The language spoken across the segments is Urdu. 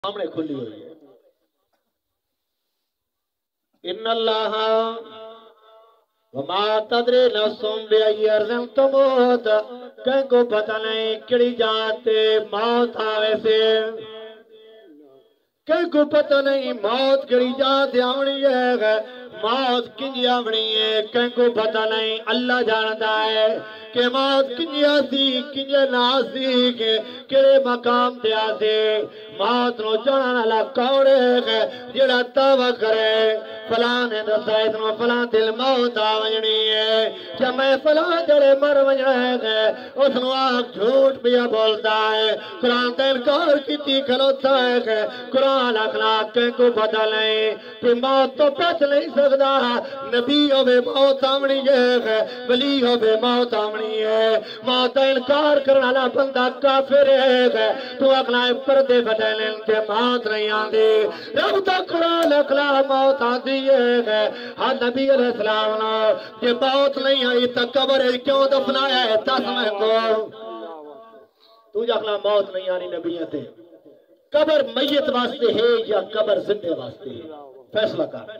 سامنے کھلی ہوئی ہے۔ ان اللہ وما تدری نفس بأي ارض تموت، کہیں کو پتہ نہیں کڑی جاتے موت آوے سے، کہیں کو پتہ نہیں موت کڑی جاتے آونی ہے، موت کنجی آونی ہے، کہیں کو پتہ نہیں اللہ جانتا ہے کہ موت کنجی آسی کنجی ناسی کڑے مقام تے آسی۔ موت نو جانا لا کوڑے ہے جڑا دعویٰ کرے فلاں نے دسا اتنا فلاں دل موت آونی ہے کہ میں فلاں جڑے مر ونجنا ہے اس نو آگ جھوٹ بیا بولتا ہے، قرآن تے انکار کیتی کھلوتا ہے، قرآن اخلاق کہیں کو پتہ نہیں کہ موت تو بچ نہیں سکتا، نبی ہوئے موت آونی ہے، ولی ہوئے موت آونی ہے، موت انکار کرنا لا بندہ کافر ہے، تو اگلا پردے بدلن تے موت نہیں آندی، رب تا قرآن اخلاق موت آندی ہے، ہاں نبی علیہ السلام نے کہ موت نہیں آئی تا قبر کیوں دفنایا ہے دس میں کو، تو اگلا موت نہیں آنی نبیوں تے، قبر میت واسطے ہے یا قبر زندے واسطے ہے، فیصلہ کر۔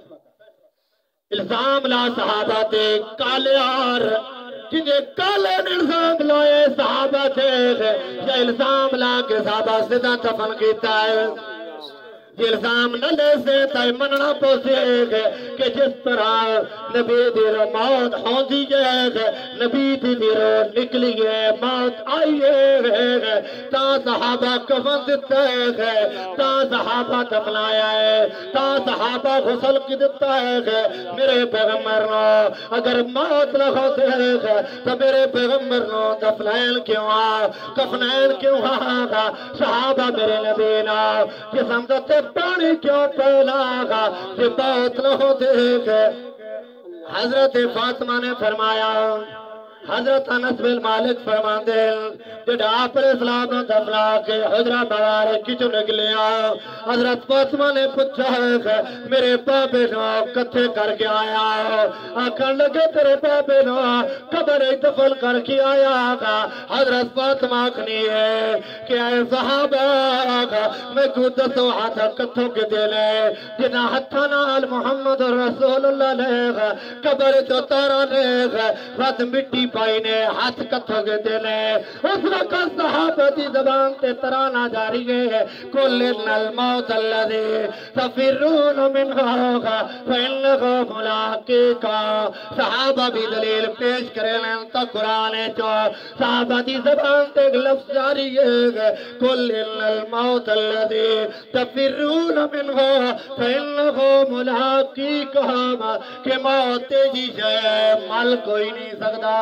الزام لا صحابہ تے کالے آر جنہیں کالے نے الزام لائے صحابہ تے یا الزام لا کے صحابہ سے دفن کیتا ہے، یہ الزام نہ لے سے تائی مننا پوسے کہ جس طرح نبی دیرو موت ہوندی ہے، نبی دیرو نکلی ہے موت آئی ہے، تا صحابہ کفن دیتا ہے، تا صحابہ دفنایا ہے، تا صحابہ غسل کی دیتا ہے، میرے پیغمبر نو اگر موت نہ ہوتے ہے تو میرے پیغمبر نو دفنین کیوں کفنین کیوں آگا، صحابہ میرے نبی نا جسم دتے پانی کیوں پہلا گا کہ موت نہ ہوتے گے۔ حضرت فاطمہ نے فرمایا، حضرت انس بن مالک فرماندے جڑا آپ علیہ السلام نے دفنا کے حجرہ مبارک کی جو نکلیا، حضرت فاطمہ نے پوچھا ہے میرے بابے نو کتھے کر کے آیا، آکھن لگے تیرے بابے نو قبر دفن کر کے آیا گا، حضرت فاطمہ کھنی ہے کہ اے صحابہ میں کو دسو ہاتھ کتھوں کے دلے جنا ہتھا نال محمد رسول اللہ لے قبر تو تارا لے رد مٹی پائی نے ہاتھ کتھوں کے دلے، اس وقت صحابہ دی زبان تے ترانہ جاری ہے کل الموت الذی تفرون منہ فإنہ ملاقیکا، صحابہ بھی دلیل پیش کرے لیں تو قرآن چو صحابہ دی زبان تے لفظ جاری ہے کل الموت الذی تفرون منہ فإنہ ملاقیکا، کہ موت تیجی ہے مل کوئی نہیں سکتا۔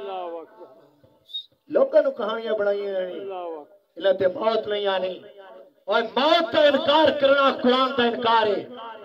لوگوں نے کہانیاں بڑھائی ہیں اللہ تے موت نہیں آنی، اور موت کا انکار کرنا قرآن کا انکار ہے،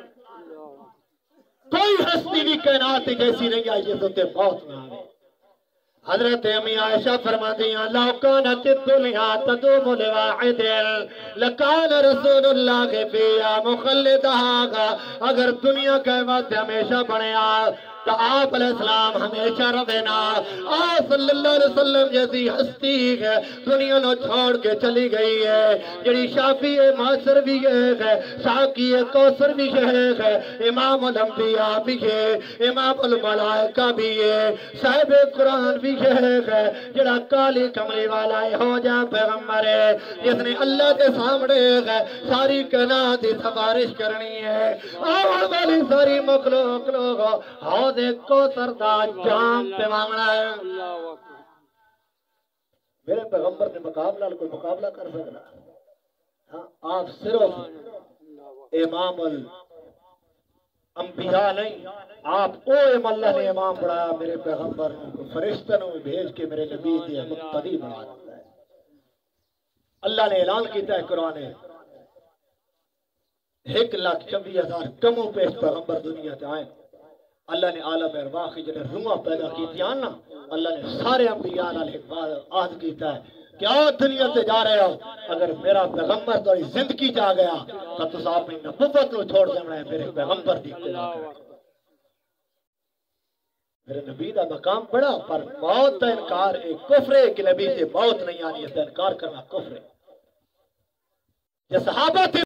کوئی ہستی بھی کائنات جیسی نہیں آئی جس تے موت نہ آنے۔ حضرت امی عائشہ فرماتی ہیں لو کانت الدنیا تدوم لواحد لکان رسول اللہ فیہا مخلدہ، اگر دنیا کے وقت ہمیشہ بنیا تو آپ علیہ السلام ہمیشہ رہنا، آپ صلی اللہ علیہ وسلم جیسی ہستی ہے دنیا نو چھوڑ کے چلی گئی ہے، جڑی شافی معاصر بھی ہے، ساقی کوثر بھی ہے، امام الانبیاء بھی ہے، امام الملائکہ بھی ہے، صاحب قرآن بھی ہے، جڑا کالی کملی والا ہو جا پیغمبر ہے جس نے اللہ کے سامنے ساری کائنات کی سفارش کرنی ہے، آوڑ والی ساری مخلوق لوگ حوض کو سردا جام پہ مانگنا ہے۔ میرے پیغمبر نے مقابلہ کوئی مقابلہ کر سکنا، آپ صرف امام انبیاء نہیں، آپ او اللہ نے امام بڑھایا، میرے پیغمبر نے فرشتہ نے بھیج کے میرے نبی دیا مقتدی بنا دیتا ہے۔ اللہ نے اعلان کیتا ہے قرآن 1,24,000 کموں پیش پیغمبر دنیا تے آئے، اللہ نے عالم ارواح کی جنہیں روح پیدا کی تھی آنا، اللہ نے سارے انبیاء علیہ عہد کیتا ہے کہ آؤ دنیا تے جا رہے ہو، اگر میرا پیغمبر تو زندگی جا گیا تو تو صاحب نے نبوت کو چھوڑ دینا ہے، میرے پیغمبر دی میرے نبی دا مقام بڑا، پر موت کا انکار ایک کفر ہے کہ نبی سے موت نہیں آنی ہے، انکار کرنا کفر ہے۔ یہ صحابہ تھے